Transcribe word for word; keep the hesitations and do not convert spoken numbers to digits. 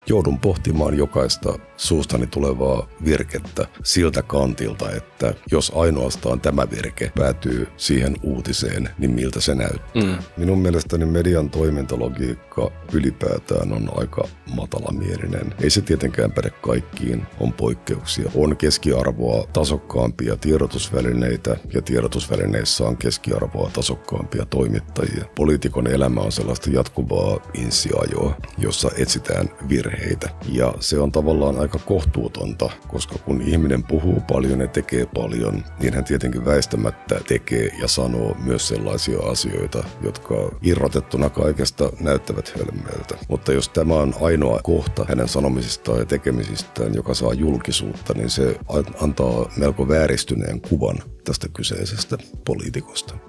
joudun pohtimaan jokaista suustani tulevaa virkettä siltä kantilta, että jos ainoastaan tämä virke päätyy siihen uutiseen, niin miltä se näyttää. Mm. Minun mielestäni median toimintalogiikka ylipäätään on aika matalamielinen. Ei se tietenkään päde kaikkiin, on poikkeuksia. On keskiarvoa tasokkaampia tiedotusvälineitä ja tiedotusvälineissä on keskiarvoa tasokkaampia toimittajia. Poliitikon elämä on sellaista jatkuvaa insiajoa, jossa etsitään virheitä. Ja se on tavallaan aika kohtuutonta, koska kun ihminen puhuu paljon ja tekee paljon, niin hän tietenkin väistämättä tekee ja sanoo myös sellaisia asioita, jotka irrotettuna kaikesta näyttävät hölmöiltä. Mutta jos tämä on ainoa kohta hänen sanomisistaan ja tekemisistään, joka saa julkisuutta, niin se antaa melko vääristyneen kuvan tästä kyseisestä poliitikosta.